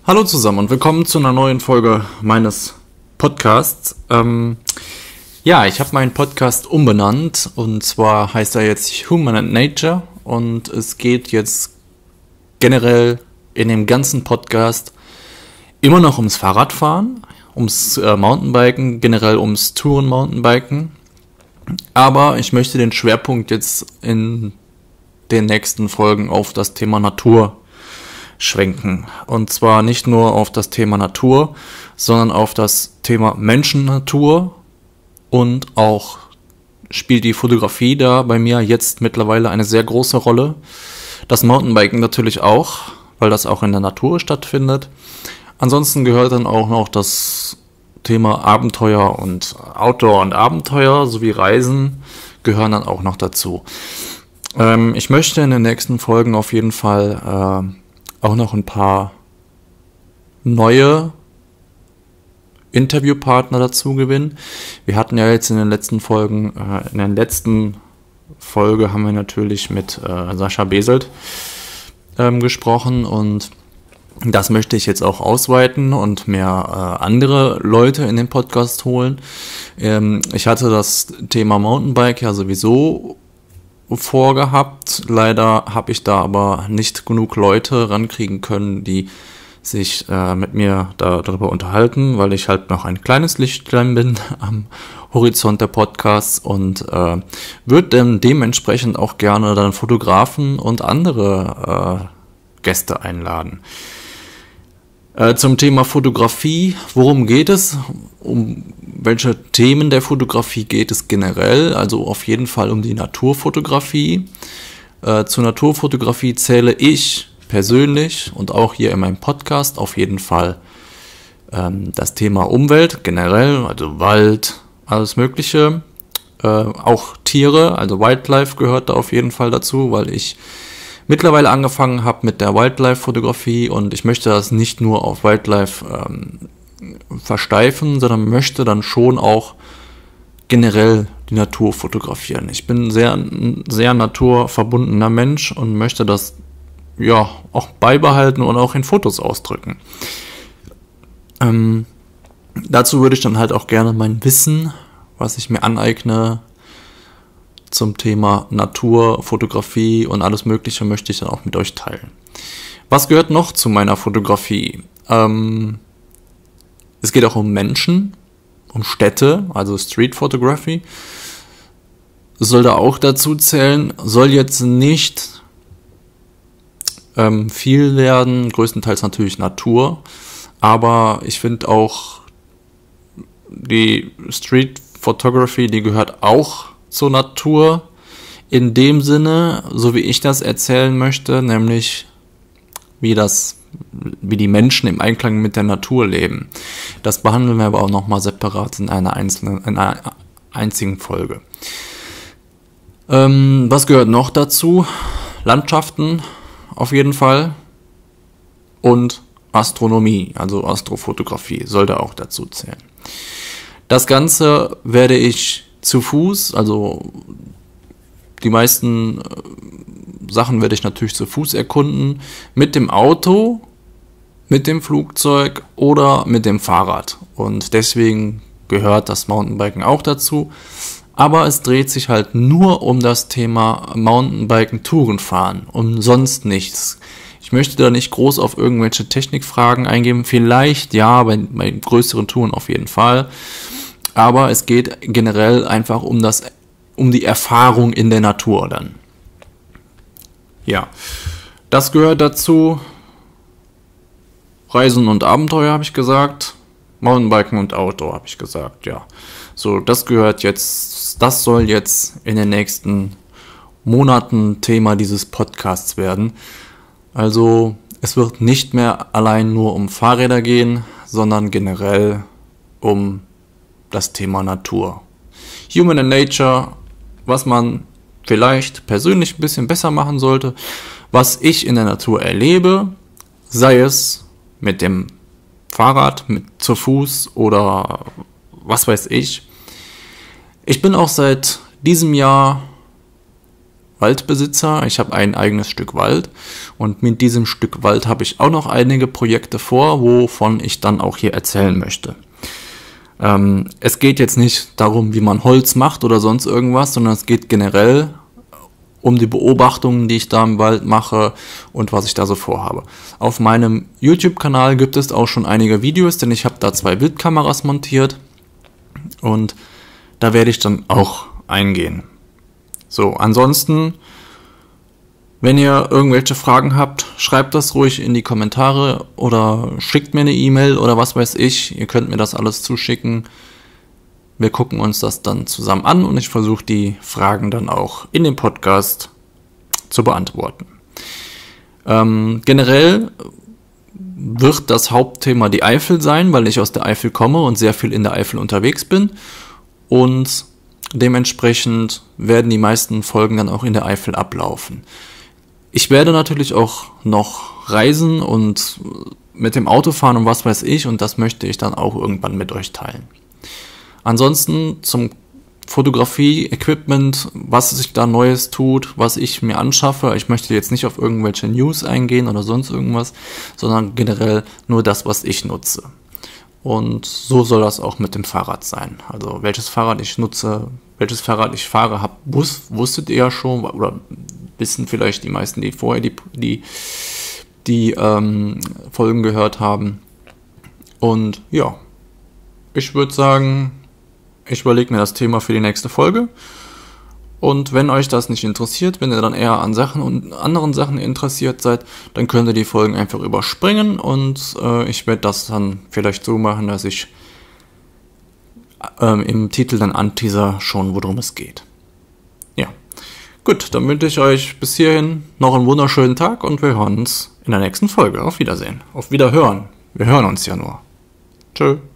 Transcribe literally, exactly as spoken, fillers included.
Hallo zusammen und willkommen zu einer neuen Folge meines Podcasts. Ähm, ja, ich habe meinen Podcast umbenannt und zwar heißt er jetzt Human and Nature und es geht jetzt generell in dem ganzen Podcast immer noch ums Fahrradfahren, ums äh, Mountainbiken, generell ums Touren-Mountainbiken, aber ich möchte den Schwerpunkt jetzt in den nächsten Folgen auf das Thema Natur schwenken. Und zwar nicht nur auf das Thema Natur, sondern auf das Thema Menschen-Natur und auch spielt die Fotografie da bei mir jetzt mittlerweile eine sehr große Rolle. Das Mountainbiken natürlich auch, weil das auch in der Natur stattfindet. Ansonsten gehört dann auch noch das Thema Abenteuer und Outdoor und Abenteuer sowie Reisen gehören dann auch noch dazu. Ähm, ich möchte in den nächsten Folgen auf jeden Fall äh, auch noch ein paar neue Interviewpartner dazu gewinnen. Wir hatten ja jetzt in den letzten Folgen, äh, in der letzten Folge haben wir natürlich mit äh, Sascha Beselt ähm, gesprochen und das möchte ich jetzt auch ausweiten und mehr äh, andere Leute in den Podcast holen. Ähm, ich hatte das Thema Mountainbike ja sowieso vorgehabt. Leider habe ich da aber nicht genug Leute rankriegen können, die sich äh, mit mir da, darüber unterhalten, weil ich halt noch ein kleines Lichtlein bin am Horizont der Podcasts und äh, würde dann dementsprechend auch gerne dann Fotografen und andere äh, Gäste einladen. Äh, zum Thema Fotografie, worum geht es? Um welche Themen der Fotografie geht es generell? Also auf jeden Fall um die Naturfotografie. Äh, zur Naturfotografie zähle ich persönlich und auch hier in meinem Podcast auf jeden Fall ähm, das Thema Umwelt generell, also Wald, alles Mögliche. Äh, auch Tiere, also Wildlife gehört da auf jeden Fall dazu, weil ich mittlerweile angefangen habe mit der Wildlife-Fotografie und ich möchte das nicht nur auf Wildlife ähm, versteifen, sondern möchte dann schon auch generell die Natur fotografieren. Ich bin ein sehr, sehr naturverbundener Mensch und möchte das ja auch beibehalten und auch in Fotos ausdrücken. Ähm, dazu würde ich dann halt auch gerne mein Wissen, was ich mir aneigne, zum Thema Natur, Fotografie und alles Mögliche möchte ich dann auch mit euch teilen. Was gehört noch zu meiner Fotografie? Ähm, es geht auch um Menschen, um Städte, also Street Photography. Soll da auch dazu zählen, soll jetzt nicht ähm, viel werden, größtenteils natürlich Natur, aber ich finde auch die Street Photography, die gehört auch zur Natur, in dem Sinne, so wie ich das erzählen möchte, nämlich wie das, wie die Menschen im Einklang mit der Natur leben. Das behandeln wir aber auch nochmal separat in einer einzelnen, in einer einzigen Folge. Ähm, was gehört noch dazu? Landschaften auf jeden Fall und Astronomie, also Astrofotografie, sollte auch dazu zählen. Das Ganze werde ich zu Fuß, also die meisten Sachen werde ich natürlich zu Fuß erkunden, mit dem Auto, mit dem Flugzeug oder mit dem Fahrrad. Und deswegen gehört das Mountainbiken auch dazu. Aber es dreht sich halt nur um das Thema Mountainbiken, Tourenfahren und sonst nichts. Ich möchte da nicht groß auf irgendwelche Technikfragen eingehen. Vielleicht ja, bei, bei größeren Touren auf jeden Fall. Aber es geht generell einfach um das, um die Erfahrung in der Natur dann. Ja, das gehört dazu. Reisen und Abenteuer habe ich gesagt. Mountainbiken und Outdoor habe ich gesagt, ja. So, das gehört jetzt, das soll jetzt in den nächsten Monaten Thema dieses Podcasts werden. Also, es wird nicht mehr allein nur um Fahrräder gehen, sondern generell um das Thema Natur. Human and Nature, was man vielleicht persönlich ein bisschen besser machen sollte, was ich in der Natur erlebe, sei es mit dem Fahrrad, mit zu Fuß oder was weiß ich. Ich bin auch seit diesem Jahr Waldbesitzer. Ich habe ein eigenes Stück Wald und mit diesem Stück Wald habe ich auch noch einige Projekte vor, wovon ich dann auch hier erzählen möchte. Ähm, es geht jetzt nicht darum, wie man Holz macht oder sonst irgendwas, sondern es geht generell um die Beobachtungen, die ich da im Wald mache und was ich da so vorhabe. Auf meinem YouTube-Kanal gibt es auch schon einige Videos, denn ich habe da zwei Wildkameras montiert und da werde ich dann auch eingehen. So, ansonsten, wenn ihr irgendwelche Fragen habt, schreibt das ruhig in die Kommentare oder schickt mir eine E-Mail oder was weiß ich. Ihr könnt mir das alles zuschicken. Wir gucken uns das dann zusammen an und ich versuche die Fragen dann auch in dem Podcast zu beantworten. Ähm, generell wird das Hauptthema die Eifel sein, weil ich aus der Eifel komme und sehr viel in der Eifel unterwegs bin. Und dementsprechend werden die meisten Folgen dann auch in der Eifel ablaufen. Ich werde natürlich auch noch reisen und mit dem Auto fahren und was weiß ich, und das möchte ich dann auch irgendwann mit euch teilen. Ansonsten zum Fotografie-Equipment, was sich da Neues tut, was ich mir anschaffe. Ich möchte jetzt nicht auf irgendwelche News eingehen oder sonst irgendwas, sondern generell nur das, was ich nutze. Und so soll das auch mit dem Fahrrad sein. Also welches Fahrrad ich nutze, welches Fahrrad ich fahre, hab, wus, wusstet ihr ja schon, oder wissen vielleicht die meisten, die vorher die, die, die ähm, Folgen gehört haben. Und ja, ich würde sagen, ich überlege mir das Thema für die nächste Folge. Und wenn euch das nicht interessiert, wenn ihr dann eher an Sachen und anderen Sachen interessiert seid, dann könnt ihr die Folgen einfach überspringen und äh, ich werde das dann vielleicht so machen, dass ich ähm, im Titel dann anteaser schon, worum es geht. Ja, gut, dann wünsche ich euch bis hierhin noch einen wunderschönen Tag und wir hören uns in der nächsten Folge. Auf Wiedersehen. Auf Wiederhören. Wir hören uns ja nur. Tschö.